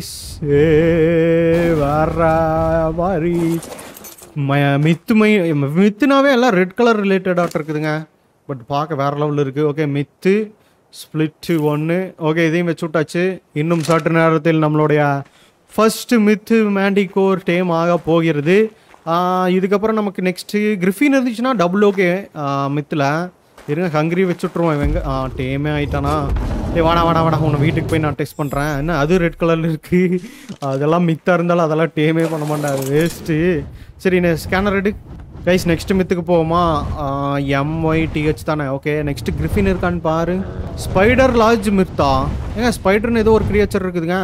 வேற மாதிரி மித்துனாவே எல்லாம் ரெட் கலர் ரிலேட்டடாக இருக்குதுங்க. பட் பார்க்க வேறு லெவலில் இருக்குது. Okay, Mithu split 1. ஓகே, இதையும் வச்சு விட்டாச்சு. இன்னும் சற்று நேரத்தில் நம்மளுடைய ஃபஸ்ட்டு மித்து மேண்டிகோர் டேம் ஆக போகிறது. இதுக்கப்புறம் நமக்கு நெக்ஸ்ட்டு கிரிஃபின் இருந்துச்சுன்னா டபுள். ஓகே, மித்தில் இருங்க ஹங்கிரி வச்சுட்ருவோம். இவங்க டேமே ஆகிட்டானா? வாடா வாடா வாடா, உன்னை வீட்டுக்கு போய் நான் டெஸ்ட் பண்ணுறேன். என்ன அது ரெட் கலரில் இருக்குது? அதெல்லாம் மித்தாக இருந்தாலும் அதெல்லாம் டேமே பண்ண மாட்டேன், வேஸ்ட்டு. சரி, ஸ்கேனர் எடு கைஸ். நெக்ஸ்ட் மித்துக்கு போவோமா? MYTH தானே. ஓகே, நெக்ஸ்ட்டு கிரிஃபின் இருக்கான்னு பாரு. ஸ்பைடர் லார்ஜ் மிர்த்தா. ஏங்க ஸ்பைடர்னு ஏதோ ஒரு கிரியேச்சர் இருக்குதுங்க.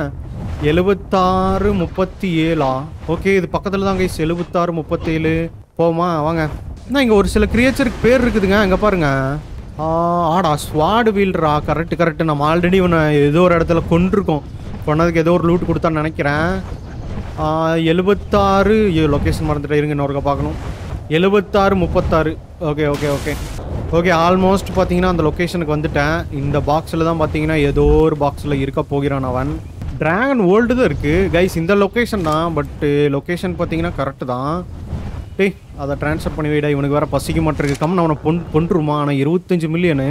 76-37. ஓகே, இது பக்கத்தில் தான் கைஸ். 76-37 போமா வாங்க. இங்கே ஒரு சில கிரியேச்சருக்கு பேர் இருக்குதுங்க. அங்கே பாருங்க. ஆடா ஸ்வாடு வீல்ரா. கரெக்டு. நம்ம ஆல்ரெடி இவனை ஏதோ ஒரு இடத்துல கொண்டிருக்கோம். கொண்டதுக்கு ஏதோ ஒரு லூட் கொடுத்தான்னு நினைக்கிறேன். 76 லொக்கேஷன் மறந்துட்டு இருங்க, இன்னொருக்க பார்க்கணும். 76-36. ஓகே, ஆல்மோஸ்ட் பார்த்தீங்கன்னா அந்த லொக்கேஷனுக்கு வந்துட்டேன். இந்த பாக்ஸில் தான் பார்த்தீங்கன்னா ஏதோ ஒரு பாக்ஸில் இருக்க போகிறான் அவன். ட்ராகன் வேர்ல்டு தான் இருக்குது கைஸ். இந்த லொக்கேஷன் தான், பட்டு லொக்கேஷன் பார்த்தீங்கன்னா கரெக்டு தான். அதை ட்ரான்ஸ்ஃபர் பண்ணி வைடா. இவனுக்கு வேறு பசிக்க மாட்டிருக்கு. கம்மன் அவனை கொண்டுருமா? ஆனால் 25 மில்லியனு.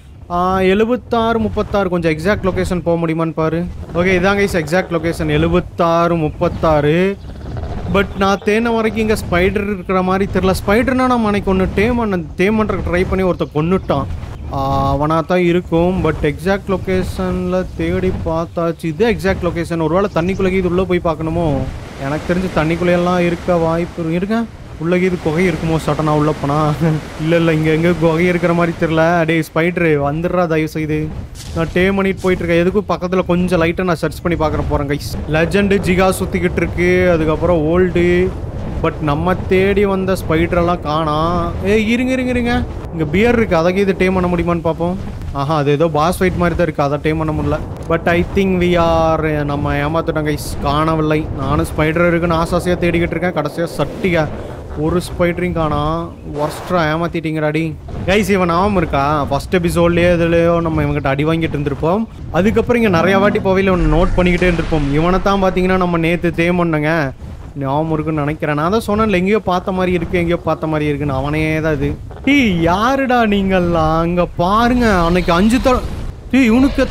76-36 கொஞ்சம் எக்ஸாக்ட் லொக்கேஷன் போக முடியுமான்னு பாரு. ஓகே, இதான் கைஸ் எக்ஸாக்ட் லொக்கேஷன் 76-36. பட் நான் தேன வரைக்கும் இங்கே ஸ்பைடர் இருக்கிற மாதிரி தெரில. ஸ்பைடர்னா நம்ம அன்னைக்கு ஒன்று டேம் பண்ணுறதுக்கு ட்ரை பண்ணி ஒருத்தர் கொண்டுட்டான். அவனாக தான் இருக்கும். பட் எக்ஸாக்ட் லொக்கேஷனில் தேடி பார்த்தாச்சு. இது எக்ஸாக்ட் லொக்கேஷன். ஒருவேளை தண்ணிக்குள்ளே இது உள்ளே போய் பார்க்கணுமோ? எனக்கு தெரிஞ்சு தண்ணிக்குள்ளேயெல்லாம் இருக்க வாய்ப்பு இருக்க. உள்ளே இது குகை இருக்குமோ சட்டனாக உள்ளே போனா? இல்லை இங்கே எங்கே குகை இருக்கிற மாதிரி தெரில. டே ஸ்பைட்ரு வந்துடுறா தயவு செய்து. நான் டேம் பண்ணிட்டு போயிட்டுருக்கேன். எதுக்கும் பக்கத்தில் கொஞ்சம் லைட்டாக நான் சர்ச் பண்ணி பார்க்குற போகிறேன் கைஸ். லெஜெண்டு ஜிகா சுற்றிக்கிட்டு இருக்கு, அதுக்கப்புறம் ஓல்டு. பட் நம்ம தேடி வந்த ஸ்பைடரெல்லாம் காணோம். இருங்க இங்கே பியர் இருக்குது. அதை இது டேம் பண்ண முடியுமான்னு பார்ப்போம். அது ஏதோ பாஸ் ஃபைட் மாதிரி தான் இருக்குது, அதை டேம் பண்ண முடியல. But I think we are நம்ம ஏமாத்திட்டோம் கைஸ். காணவில்லை. நானும் ஸ்பைடர் இருக்குன்னு ஆசாசியாக தேடிக்கிட்டு இருக்கேன். கடைசியாக சட்டியா ஒரு ஸ்பைடரையும் காணோம். ஒர்ஸ்ட்ரா ஏமாத்திட்டீங்கடாடி கைஸ். இவன் நாம இருக்கா? ஃபர்ஸ்ட் எபிசோட்லேயே இதுலையோ நம்ம இவங்ககிட்ட அடி வாங்கிட்டு இருந்திருப்போம். அதுக்கப்புறம் இங்கே நிறையா வாட்டி போவையில் ஒன்று நோட் பண்ணிக்கிட்டே இருந்திருப்போம். இவனை தான் பார்த்தீங்கன்னா நம்ம நேற்று தேம் பண்ணங்க. ஞாபகம் இருக்குன்னு நினைக்கிறேன். நான் தான் சொன்னேன்ல எங்கேயோ பார்த்த மாதிரி இருக்குது, எங்கேயோ பார்த்த மாதிரி இருக்குன்னு. அவனே தான் இது. யாருடா நீங்கள்லாம்? அங்கே பாருங்க, அன்னைக்கு 5 தலை. இவனுக்கு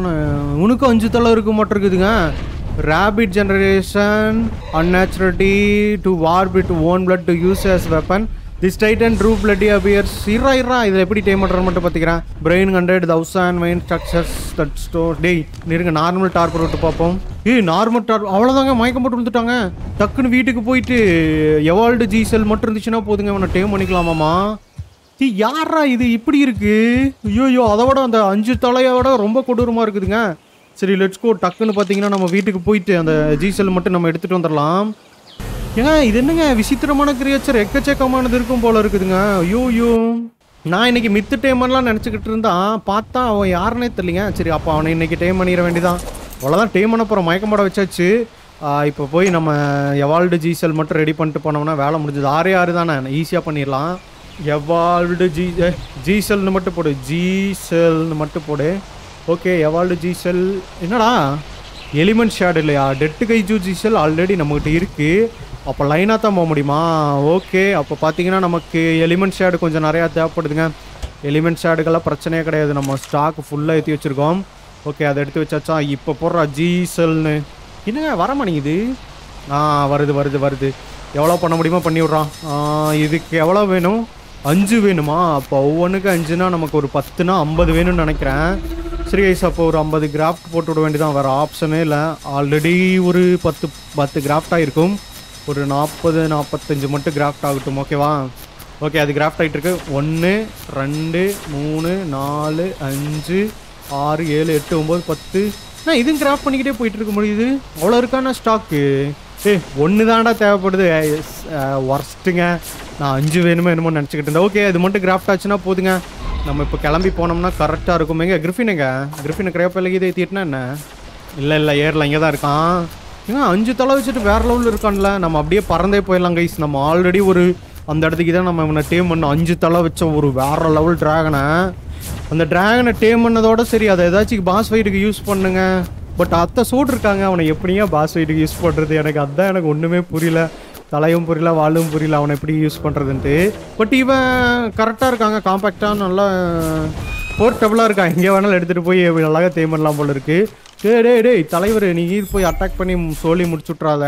5 தலை இருக்க மாட்டிருக்குதுங்க. Rabbit generation, unnaturality to war with own blood to use as weapon. This titan true bloody appears. Irra இதில் எப்படி டேம் பண்ணுற மட்டும் பார்த்துக்கிறேன். Brain 100,000 main structures that store. இருங்க நார்மல் டார்பர் விட்டு பார்ப்போம். நார்மல் டார்பர் அவ்வளோதாங்க. மயக்கம் போட்டு வந்துட்டாங்க. டக்குன்னு வீட்டுக்கு போயிட்டு எவால்டு ஜிசெல் மட்டும் இருந்துச்சுன்னா போதுங்க, அவனை டேம் பண்ணிக்கலாமாம்மா. யாரா இது இப்படி இருக்கு? ஐயோ, அதை விட அந்த 5 தலையோட ரொம்ப கொடூரமாக இருக்குதுங்க. சரி லெட்ஸ் கோ. டக்குன்னு பார்த்தீங்கன்னா நம்ம வீட்டுக்கு போயிட்டு அந்த ஜிசெல் மட்டும் நம்ம எடுத்துகிட்டு வந்துடலாம். ஏங்க இது என்னங்க விசித்திரமான கிரியேச்சர், எக்கச்சக்கமானது இருக்கும் போல இருக்குதுங்க. ஐயோ, நான் இன்னைக்கு மித்து டேமர்லாம் நினச்சிக்கிட்டு இருந்தான். பார்த்தா அவன் யாருன்னே தெரியலிங்க. சரி அப்போ அவனை இன்னைக்கு டேம் பண்ணிட வேண்டியதான். அவ்வளோதான், டேம் பண்ண போகிற மயக்கம் போட வச்சாச்சு. இப்போ போய் நம்ம எவால்டு ஜிசெல் மட்டும் ரெடி பண்ணிட்டு போனோம்னா வேலை முடிஞ்சது. 6 தானே, ஈஸியாக பண்ணிடலாம். எவால்டு ஜிசெல்னு மட்டும் போடு, ஜிசெல்னு மட்டும் போடு. Okay, evolved Giselle. என்னடா எலிமெண்ட் ஷேட் இல்லையா? டெட்டு கைஜூ ஜிசெல் ஆல்ரெடி நம்மகிட்ட இருக்குது. அப்போ லைனாக தான் போக முடியுமா? ஓகே, அப்போ பார்த்தீங்கன்னா நமக்கு எலிமெண்ட் ஷேடு கொஞ்சம் நிறையா தேவைப்படுதுங்க. எலிமெண்ட் ஷேடுக்கெல்லாம் பிரச்சனையே கிடையாது. நம்ம ஸ்டாக் ஃபுல்லாக ஏற்றி வச்சுருக்கோம். ஓகே, அதை எடுத்து வச்சாச்சா. இப்போ போடுறா ஜீசல்னு. என்னங்க வர மாட்டேங்குது. வருது வருது வருது. எவ்வளோ பண்ண முடியுமோ பண்ணி விட்றான். இதுக்கு எவ்வளோ வேணும்? 5 வேணுமா? அப்போ ஒவ்வொன்றுக்கு 5னா நமக்கு ஒரு 10னா 50 வேணும்னு நினைக்கிறேன். சரி கைஸ், அப்போ ஒரு 50 கிராஃப்ட் போட்டு விட வேண்டியதான். வேறு ஆப்ஷனே இல்லை. ஆல்ரெடி ஒரு 10 கிராஃப்ட் ஆகிருக்கும். ஒரு 40-45 மட்டும் கிராஃப்ட் ஆகட்டும். ஓகேவா? ஓகே, அது கிராஃப்ட் ஆகிட்டு இருக்கு. 1 2 3 4 5 6 7 8 9 10. இதுவும் கிராஃப்ட் பண்ணிக்கிட்டே போயிட்டு இருக்க முடியுது. அவ்வளோ இருக்கான ஸ்டாக்கு. ஒன்று தாண்டா தேவைப்படுது. ஒர்ஸ்ட்டுங்க. நான் 5 வேணுமோ என்னமோ நினச்சிக்கிட்டு இருந்தேன். ஓகே, இது மட்டும் கிராஃப்ட் ஆச்சுன்னா போதுங்க. நம்ம இப்போ கிளம்பி போனோம்னா கரெக்டாக இருக்கும். கிரிஃபினுங்க கிரேப்பில் இதை ஏற்றிட்டுனா என்ன? இல்லை ஏரில் இங்கே தான் இருக்கான். 5 தலை வச்சுட்டு வேறு லெவலில் இருக்கான்ல. நம்ம அப்படியே பறந்தே போயிடலாம் கைஸ். நம்ம ஆல்ரெடி ஒரு அந்த இடத்துக்கு தான் நம்ம இவனை டேம் பண்ணோம். 5 தலை வச்ச ஒரு வேறு லெவல் ட்ராகனை. அந்த ட்ராகனை டேம் பண்ணதோட சரி, அதை ஏதாச்சும் பாஸ் ஃபைட்டுக்கு யூஸ் பண்ணுங்க. பட் அத்தை சூட் இருக்காங்க. அவனை எப்படியா பாஸ் ஃபைட்டுக்கு யூஸ் பண்ணுறது? எனக்கு ஒன்றுமே புரியல. தலையும் புரியல, வாழும் புரியல, அவனை எப்படி யூஸ் பண்ணுறதுன்ட்டு. பட் இவன் கரெக்டாக இருக்காங்க. காம்பேக்டாக நல்லா போர்ட்டபுளாக இருக்கான். எங்கே வேணாலும் எடுத்துகிட்டு போய் நல்லா டேம் பண்ணலாம் போல இருக்குது. டேய் தலைவர், நீ போய் அட்டாக் பண்ணி சொல்லி முடிச்சுட்றாத.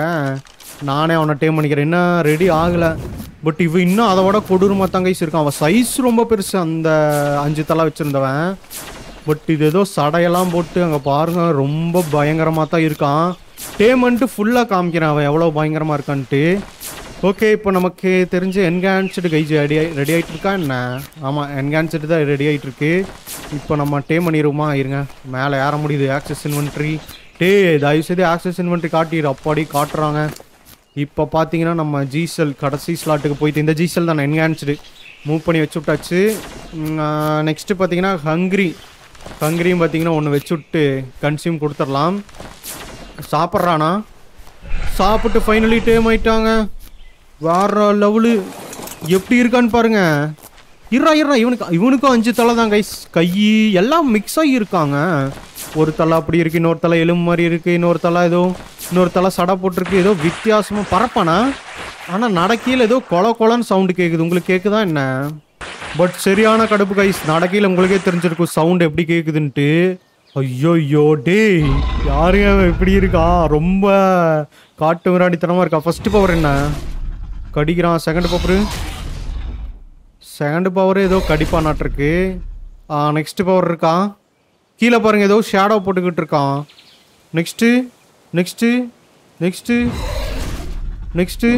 நானே அவனை டேம் பண்ணிக்கிறேன். என்ன ரெடி ஆகலை. பட் இவன் இன்னும் அதை விட கொடூரமாக தான் கைஸ் இருக்கான். அவன் சைஸ் ரொம்ப பெருசு, அந்த 5 தலை வச்சுருந்தவன். பட் இது ஏதோ சடையெல்லாம் போட்டு அங்கே பாருங்க, ரொம்ப பயங்கரமாக தான் இருக்கான். டேமெண்ட்டு ஃபுல்லாக காமிக்கிறான் அவன் எவ்வளோ பயங்கரமாக இருக்கான்ட்டு. ஓகே, இப்போ நமக்கு தெரிஞ்ச என்ஹான்ஸ்டு கைஸ் ரெடி ஆகிட்டு இருக்கா என்ன? ஆமாம், என்ஹான்ஸ்டு தான் ரெடி ஆகிட்டு இருக்கு. இப்போ நம்ம டேம் பண்ணிடுவோமா? இருங்க, மேலே ஏற முடியுது. Access inventory. தயவுசெய்து ஆக்சஸ் இன்வென்ட்ரி காட்டிடு. அப்பாடி காட்டுறாங்க. இப்போ பார்த்தீங்கன்னா நம்ம ஜீசல் கடைசி ஸ்லாட்டுக்கு போயிட்டு, இந்த ஜீசல் தான் என்ஹான்ஸ்டு மூவ் பண்ணி வச்சு விட்டாச்சு. நெக்ஸ்ட்டு பார்த்தீங்கன்னா ஹங்கிரியும் பார்த்தீங்கன்னா ஒன்று வச்சு விட்டு கன்சியூம் கொடுத்துடலாம். சாப்பிட்றானா? சாப்பிட்டு ஃபைனலி டேம் ஆயிட்டாங்க. வேற லெவலு. எப்படி இருக்கான்னு பாருங்க. இவனுக்கும் 5 தலை தான் கைஸ். கை எல்லாம் மிக்ஸ் ஆகி இருக்காங்க. ஒரு தலை அப்படி இருக்குது, இன்னொரு தலை எலும்பு மாதிரி இருக்குது, இன்னொரு தலை சடை போட்டிருக்கு. ஏதோ வித்தியாசமாக பறப்பானா? ஆனால் நடக்கையில் ஏதோ கொலன்னு சவுண்டு கேட்குது. உங்களுக்கு கேட்குதா என்ன? பட் சரியான கடுப்பு கைஸ். நடக்கையில் உங்களுக்கே தெரிஞ்சிருக்கும் சவுண்டு எப்படி கேட்குதுன்ட்டு. ஐயோ டேய், யாருங்க எப்படி இருக்கா? ரொம்ப காட்டு விராடித்தனமாக இருக்கா. ஃபஸ்ட்டு பவர் என்ன? கடிக்கிறான். செகண்ட் பவர் ஏதோ கடிப்பா நாட்டிருக்கு. நெக்ஸ்ட் பவர் இருக்கா? கீழே பாருங்க, ஏதோ ஷேடோ போட்டுக்கிட்டு இருக்கான். நெக்ஸ்ட்டு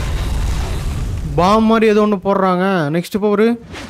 பாம் மாதிரி ஏதோ ஒன்று போடுறாங்க. Next power.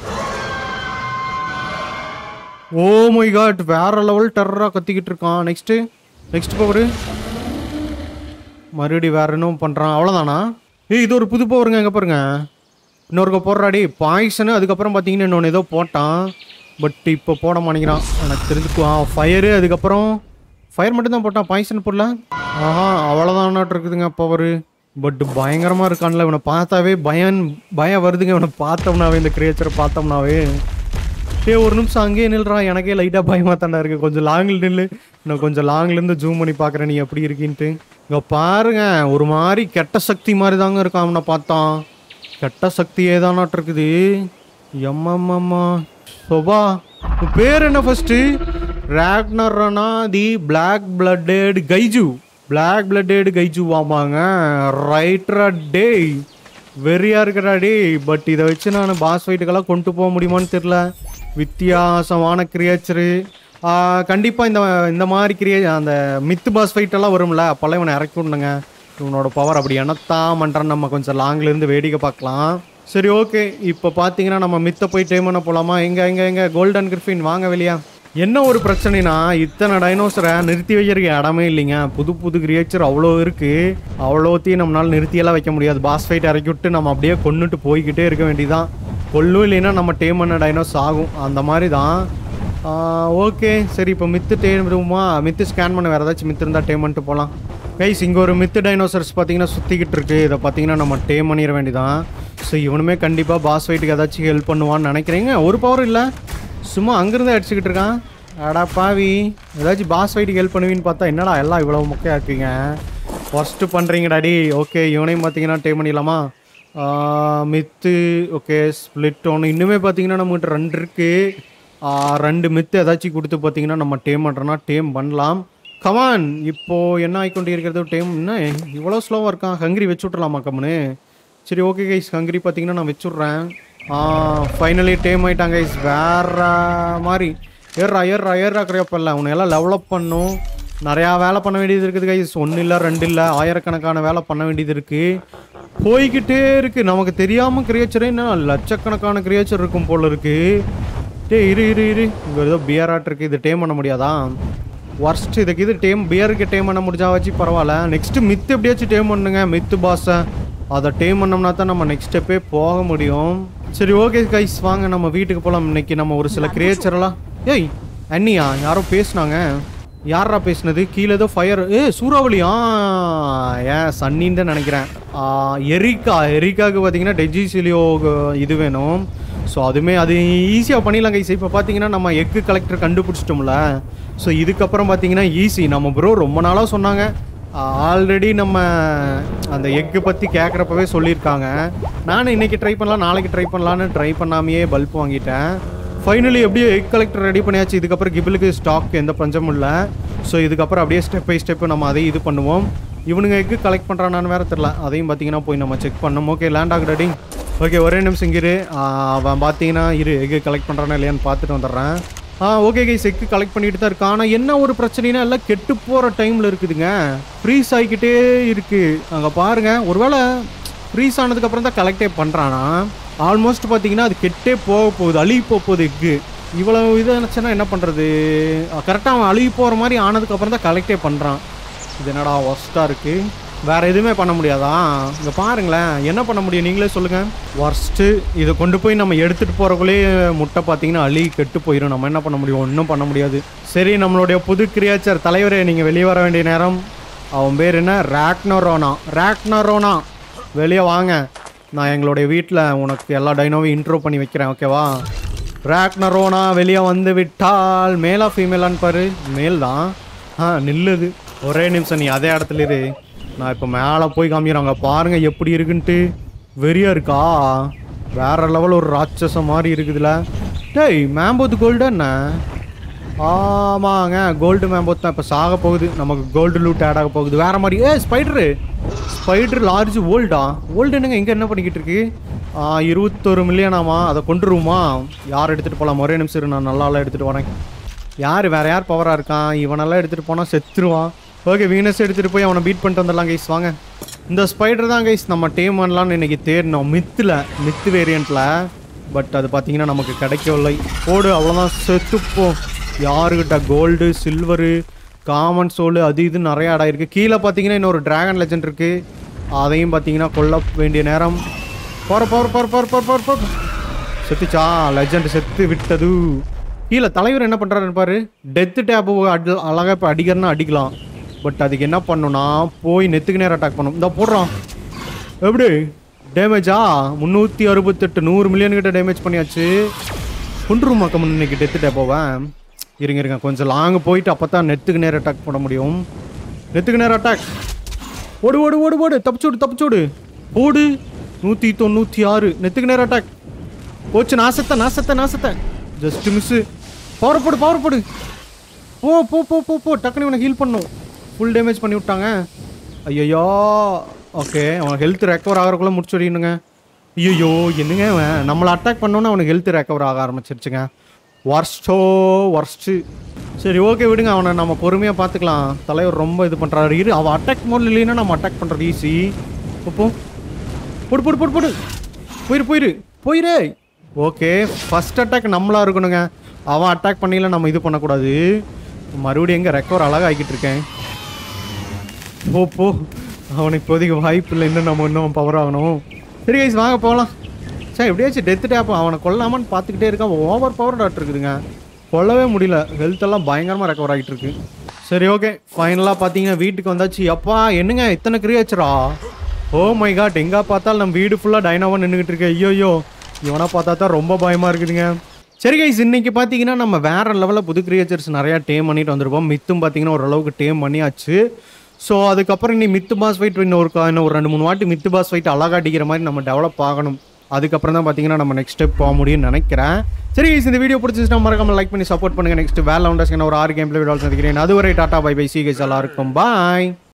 Oh my god, வேற லெவல் டெரராக கத்திக்கிட்டு இருக்கான். Next power. மறுபடியும் வேற இன்னும் பண்ணுறான். அவ்வளோதானா? இது ஒரு புது பவருங்க. எங்கே பாருங்க, இன்னொருக்க போடுறாடி பாய்சனு. அதுக்கப்புறம் பார்த்தீங்கன்னா இன்னொன்று ஏதோ போட்டான். பட் இப்போ போட மாட்டேங்கிறான் எனக்கு தெரிஞ்சுக்குவான். ஃபயரு, அதுக்கப்புறம் ஃபயர் மட்டும்தான் போட்டான், பாய்சன் போடல. அவ்வளோதானாட்டு இருக்குதுங்க பவர். பட் பயங்கரமாக இருக்கான்ல. இவனை பார்த்தாவே பயம் வருதுங்க. இவனை பார்த்தோம்னாவே, இந்த கிரியேச்சரை பார்த்தோம்னாவே. ஒரு நிமிஷம் அங்கேயே நில்றான். எனக்கே லைட்டாக பயமாக தாண்டா இருக்குது. கொஞ்சம் லாங்கில் நில்லு. நான் கொஞ்சம் லாங்லேருந்து ஜூம் பண்ணி பார்க்குறேன் நீ எப்படி இருக்கீன்ட்டு. இங்கே பாருங்க, ஒரு மாதிரி கெட்ட சக்தி மாதிரி தாங்க இருக்கான். அவனை பார்த்தான் கெட்ட சக்தியே தானாட்டு இருக்குது. எம்மம்மா சோபா. பேர் என்ன ஃபர்ஸ்ட்டு? ராக்னர்னா தி பிளாக் பிளட்டட் கைஜு வாமாங்க. ரைட்ரா டே, வெறியா இருக்கிறா டே. பட் இதை வச்சு நான் பாஸ் ஃபைட்டுக்கெல்லாம் கொண்டு போக முடியுமான்னு தெரில. வித்தியாசமான கிரியேச்சரு. கண்டிப்பாக இந்த மாதிரி அந்த மித்து பாஸ் ஃபைட்டெல்லாம் வரும்ல, அப்போல்லாம் இவனை இறக்கி விடணுங்க. இவனோட பவர் அப்படி என்னத்தான் பண்ணுறான்னு நம்ம கொஞ்சம் லாங்லேருந்து வேடிக்கை பார்க்கலாம். சரி ஓகே, இப்போ பார்த்தீங்கன்னா நம்ம மித்தை போய் டைம் பண்ண போகலாமா? எங்கே கோல்டன் கிரிஃபின் வாங்க வெளியா. என்ன ஒரு பிரச்சனைனா, இத்தனை டைனோசரை நிறுத்தி வைக்கிறதுக்கு இடமே இல்லைங்க. புது கிரியேச்சர் அவ்வளோ இருக்குது. அவ்வளோத்தையும் நம்மளால் நிறுத்தியெல்லாம் வைக்க முடியாது. பாஸ் ஃபைட் இறக்கி விட்டு நம்ம அப்படியே கொண்டுட்டு போய்கிட்டே இருக்க வேண்டியதான். கொல்லும் இல்லைன்னா நம்ம டேம் பண்ண டைனோஸ் ஆகும். அந்த மாதிரி தான். ஓகே சரி, இப்போ மித்து டேம் மித்து ஸ்கேன் பண்ண வேறு ஏதாச்சும் மித்து இருந்தால் டேம் பண்ணிட்டு போகலாம். கைஸ், இங்கே ஒரு மித்து டைனோசர்ஸ் பார்த்தீங்கன்னா சுற்றிக்கிட்டு இருக்கு. இதை பார்த்தீங்கன்னா நம்ம டேம் பண்ணிட வேண்டியதான். ஸோ இவனுமே கண்டிப்பாக பாஸ் ஃபைட்டுக்கு ஏதாச்சும் ஹெல்ப் பண்ணுவான்னு நினைக்கிறீங்க. ஒரு பவர் இல்லை, சும்மா அங்கேருந்து அடிச்சுக்கிட்டு இருக்கான். அடா பாவி, ஏதாச்சும் பாஸ் ஃபைட்டுக்கு ஹெல்ப் பண்ணுவீன்னு பார்த்தா என்னடா எல்லாம் இவ்வளோ மொக்கையாக இருக்கீங்க. ஃபஸ்ட்டு பண்ணுறீங்கடாடி. ஓகே, இவனையும் பார்த்தீங்கன்னா டேம் பண்ணிடலாமா? மித்து ஓகே ஸ்ப்ளிட் ஒன்று இன்னுமே பார்த்தீங்கன்னா நம்மகிட்ட 2 இருக்குது. 2 மித்து ஏதாச்சும் கொடுத்து பார்த்தீங்கன்னா நம்ம டேம் பண்ணுறோன்னா டேம் பண்ணலாம். கமான் இப்போது என்ன ஆகிக்கொண்டே இருக்கிறது டேம் என்ன இவ்வளோ ஸ்லோவாக இருக்கான். ஹங்கிரி வச்சு விட்றலாமா கம்முன்னு? சரி ஓகே கைஸ் ஹங்கிரி பார்த்தீங்கன்னா நான் வச்சுட்றேன். ஃபைனலி டேம் ஆகிட்டாங்க கைஸ். வேறு மாதிரி ஏறா கிடையப்பல்ல உன்னையெல்லாம் டெவலப் பண்ணும். நிறையா வேலை பண்ண வேண்டியது இருக்குது கைஸ். 1 இல்லை 2 இல்லை ஆயிரக்கணக்கான வேலை பண்ண வேண்டியது இருக்குது. போய்கிட்டே இருக்குது. நமக்கு தெரியாமல் கிரியேச்சரே என்ன லட்சக்கணக்கான கிரியேச்சர் இருக்கும் போல் இருக்குது. இரு இங்கே ஏதோ பியராட் இருக்குது. இது டேம் பண்ண முடியாதா? ஒர்ஸ்ட் இதுக்கு இது பியருக்கு டேம் பண்ண முடிஞ்சா வச்சு பரவாயில்ல. நெக்ஸ்ட்டு மித்து எப்படியாச்சும் டேம் பண்ணுங்க. மித்து பாஸை அதை டேம் பண்ணோம்னா தான் நம்ம நெக்ஸ்ட் ஸ்டெப்பே போக முடியும். சரி ஓகே கைஸ் வாங்க நம்ம வீட்டுக்கு போகலாம். இன்னைக்கு நம்ம ஒரு சில கிரியேச்சர்லாம் ஏய் அண்ணியா யாரோ பேசுனாங்க. யாரா பேசுனது? கீழே ஏதோ ஃபயர் சூறாவளியா? சன்னின்னு தான் நினைக்கிறேன். எரிக்காவுக்கு பார்த்தீங்கன்னா டெஜிசிலியோ இது வேணும். ஸோ அதுவுமே அது ஈஸியாக பண்ணிடலாம் கைஸ். இப்போ பார்த்தீங்கன்னா நம்ம எக்கு கலெக்டர் கண்டுபிடிச்சிட்டோம்ல. ஸோ இதுக்கப்புறம் பார்த்தீங்கன்னா ஈஸி. நம்ம ப்ரோ ரொம்ப நாளாக சொன்னாங்க. ஆல்ரெடி நம்ம அந்த எக்கு பற்றி கேட்குறப்பவே சொல்லியிருக்காங்க. நானும் இன்றைக்கி ட்ரை பண்ணலாம் நாளைக்கு ட்ரை பண்ணலான்னு ட்ரை பண்ணாமையே பல்ப் வாங்கிட்டேன். ஃபைனலி எப்படியோ எக் கலெக்டர் ரெடி பண்ணியாச்சு. இதுக்கப்புறம் கிபிலுக்கு ஸ்டாக் எந்த பஞ்சமும் இல்லை. ஸோ இதுக்கப்புறம் அப்படியே ஸ்டெப் பை ஸ்டெப்பு நம்ம அதையும் இது பண்ணுவோம். இவனுங்க எக்கு கலெக்ட் பண்ணுறான்னு வேறு தெரில. அதையும் பார்த்தீங்கன்னா போய் நம்ம செக் பண்ணோம். ஓகே லேண்ட் ஆகுது ரெடி. ஓகே ஒரே நிமிஷம் இங்கிரு. அவன் பார்த்தீங்கன்னா எக்கு கலெக்ட் பண்ணுறானா இல்லையான்னு பார்த்துட்டு வந்துடுறேன். ஓகே கைஸ் எக்கு கலெக்ட் பண்ணிட்டு தான் இருக்கான். ஆனால் என்ன ஒரு பிரச்சனைனா எல்லாம் கெட்டு போகிற டைமில் இருக்குதுங்க. ஃப்ரீஸ் ஆகிக்கிட்டே இருக்குது. அங்கே பாருங்கள் ஒருவேளை ஃப்ரீஸ் ஆனதுக்கப்புறம் தான் கலெக்டே பண்ணுறானா. ஆல்மோஸ்ட் பார்த்தீங்கன்னா அது கெட்டே போக போகுது. அழுகி போகுது எக்கு. இவ்வளோ இது நினச்சேன்னா என்ன பண்ணுறது? கரெக்டாக அவன் அழுகி போகிற மாதிரி ஆனதுக்கப்புறம் தான் கலெக்டே பண்ணுறான். இது என்னடா ஒர்ஸ்ட்டாக இருக்குது. வேறு எதுவுமே பண்ண முடியாதா? இங்கே பாருங்களேன் என்ன பண்ண முடியும் நீங்களே சொல்லுங்கள். ஒர்ஸ்ட்டு இதை கொண்டு போய் நம்ம எடுத்துகிட்டு போகிறக்குள்ளே முட்டை பார்த்தீங்கன்னா அழுகி கெட்டு போயிடும். நம்ம என்ன பண்ண முடியும்? ஒன்றும் பண்ண முடியாது. சரி நம்மளுடைய புது கிரியேச்சர் தலைவரே நீங்கள் வெளியே வர வேண்டிய நேரம். அவன் பேர் என்ன? ராக்னரோனா வெளியே வாங்க. நான் எங்களுடைய வீட்டில் உனக்கு எல்லா டைனோவையும் இன்ட்ரோ பண்ணி வைக்கிறேன் ஓகேவா? ராக்னரோனா வெளியே வந்து விட்டால் மேலா ஃபீமேலான்னு பாரு. மேல் தான். நில்லுது. ஒரே நிமிஷம் நீ அதே இடத்துல இரு. நான் இப்போ மேலே போய் காமிக்கிறாங்க பாருங்கள் எப்படி இருக்குன்ட்டு. வெறியாக இருக்கா? வேறு லெவல் ஒரு ராட்சசம் மாதிரி இருக்குதுல்ல. டேய் மேம்போத்து கோல்டு என்ன? ஆமாங்க கோல்டு மேம்போத் தான் இப்போ சாக போகுது. நமக்கு கோல்டு லூட் ஆட் ஆக போகுது வேறு மாதிரி. ஸ்பைட்ரு லார்ஜ் ஓல்டு என்னங்க இங்கே என்ன பண்ணிக்கிட்டு இருக்கு? 21 மில்லியனாமா? அதை கொண்டுருவோமா? யார் எடுத்துகிட்டு போகலாம்? ஒரே நிமிஷம் இரு நான் நல்லாலாம் எடுத்துகிட்டு வரேன். வேறு யார் பவராக இருக்கான்? இவனெல்லாம் எடுத்துகிட்டு போனால் செத்துருவான். ஓகே வீனஸ் எடுத்துகிட்டு போய் அவனை பீட் பண்ணிட்டு வந்துடலாம் கைஸ் வாங்க. இந்த ஸ்பைடர் தான் கைஸ் நம்ம டேம் பண்ணலான்னு இன்றைக்கி தேடினோம் மித்து வேரியண்ட்டில். பட் அது பார்த்தீங்கன்னா நமக்கு கிடைக்கவில்லை. போடு அவ்வளோதான் செத்துப்போம். யாருக்கிட்ட கோல்டு சில்வரு காமன் சோலு அது இது நிறையா இடம் இருக்குது. கீழே பார்த்தீங்கன்னா இன்னொரு டிராகன் லெஜண்ட் இருக்குது. அதையும் பார்த்தீங்கன்னா கொல்ல வேண்டிய நேரம். போகிற செத்துச்சா? லெஜண்ட் செத்து விட்டது. கீழே தலைவர் என்ன பண்ணுறாருன்னு பாரு. டெத்து டேப்பு அழகாக இப்போ அடிக்கிறன்னா அடிக்கலாம். பட் அதுக்கு என்ன பண்ணணும்னா போய் நெத்துக்கு நேரம் அட்டாக் பண்ணும். இந்த போடுறான் எப்படி டேமேஜா? 368 100 மில்லியன் கிட்ட டேமேஜ் பண்ணியாச்சு. கொண்டுருமா கம்மன் இன்னைக்கு டெத்து டேப்போவேன். இருங்க கொஞ்சம் லாங்கு போயிட்டு அப்போ தான் நெத்துக்கு நேரம் அட்டாக் பண்ண முடியும். நெத்துக்கு நேரம் அட்டாக். ஓடு தப்பிச்சோடு ஓடு. 196 நெத்துக்கு நேரம் அட்டாக் போச்சு. நாசத்தை ஜஸ்ட் மிஸ்ஸு. பவர் போடு. போ டக்குனு இவனை ஹீல் பண்ணும். ஃபுல் டேமேஜ் பண்ணி விட்டாங்க. ஐயோ ஓகே அவன் ஹெல்த் ரெக்கவர் ஆகிறக்குள்ளே முடிச்சுடினுங்க. ஐயோ என்னங்க நம்மளை அட்டாக் பண்ணோன்னே அவனுக்கு ஹெல்த் ரெக்கவர் ஆக ஆரம்பிச்சிருச்சுங்க. ஒர்ஸ்ட்டு. சரி ஓகே விடுங்க அவனை நம்ம பொறுமையாக பார்த்துக்கலாம். தலைவர் ரொம்ப இது பண்ணுறாரு. அவன் அட்டாக் மோடில் இல்லைன்னா நம்ம அட்டாக் பண்ணுறது ஈஸி. இப்போ போயிரு. ஓகே ஃபஸ்ட் அட்டாக் நம்மளாக இருக்கணுங்க. அவன் அட்டாக் பண்ணில நம்ம இது பண்ணக்கூடாது. மறுபடியும் எங்கே ரெக்கவர் அழகாக ஆகிக்கிட்டு இருக்கேன். போ அவனுக்கு இப்போதைக்கு வாய்ப்பு இல்லை. இன்னும் பவர் ஆகணும். சரி கைஸ் வாங்க போகலாம். சார் எப்படியாச்சும் டெத்து டேப் அவனை கொல்லாமான்னு பார்த்துக்கிட்டே இருக்கான். ஓவர் பவர் டாக்டர் இருக்குதுங்க. கொல்லவே முடியல. ஹெல்த்தெல்லாம் பயங்கரமாக ரெக்கவர் ஆகிட்டு இருக்கு. சரி ஓகே ஃபைனலாக பார்த்தீங்கன்னா வீட்டுக்கு வந்தாச்சு. அப்பா என்னங்க இத்தனை கிரியேச்சரா? ஓ மை காட் எங்கே பார்த்தாலும் நம்ம வீடு ஃபுல்லாக டைனோவாக நின்றுக்கிட்டு இருக்கு. ஐயோ இவனை பார்த்தா தான் ரொம்ப பயமாக இருக்குதுங்க. சரி கைஸ் இன்றைக்கி பார்த்தீங்கன்னா நம்ம வேறு லெவலில் புது கிரியேச்சர்ஸ் நிறையா டேம் பண்ணிட்டு வந்திருப்போம். மித்தும் பார்த்தீங்கன்னா ஓரளவுக்கு டேம் பண்ணியாச்சு. ஸோ அதுக்கப்புறம் நீ மித்து பாஸ் ஃபைட் இன்னும் ஒரு 2-3 வாட்டி மித்து பாஸ் ஃபைட் அழகா அடிக்கிற மாதிரி நம்ம டெவலப் ஆகணும். அதுக்கப்புறம் தான் பார்த்தீங்கன்னா நம்ம நெக்ஸ்ட் ஸ்டெப் போக முடியும்னு நினைக்கிறேன். சரி இந்த வீடியோ பிடிச்சிச்சுன்னா மறக்காம லைக் பண்ணி சப்போர்ட் பண்ணுங்க. நெக்ஸ்ட் வேற லவுண்டர்ஸ்க்கு ஒரு 6 கேம் பிளே வீடியோஸ் சந்திக்கிறேன். அதுவரை டாடா பை பை. சி கைஸ் எல்லாருக்கும் பாய்.